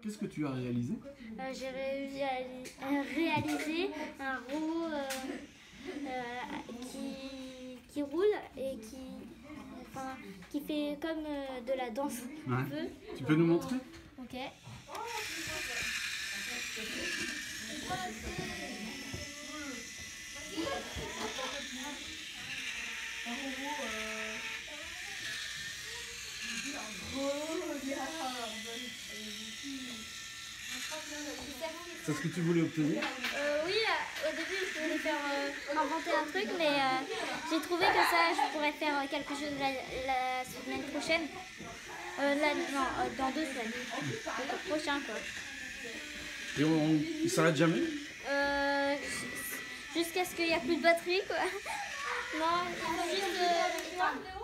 qu'est-ce que tu as réalisé? J'ai réalisé un robot qui roule et qui fait comme de la danse. Ouais. Tu peux nous montrer? Ok. C'est ce que tu voulais obtenir? Oui, au début je voulais faire inventer un truc, mais j'ai trouvé que ça, je pourrais faire quelque chose la semaine prochaine. Dans 2 semaines. Le prochain quoi. Et il s'arrête jamais? Jusqu'à ce qu'il n'y a plus de batterie quoi. Non, il faut juste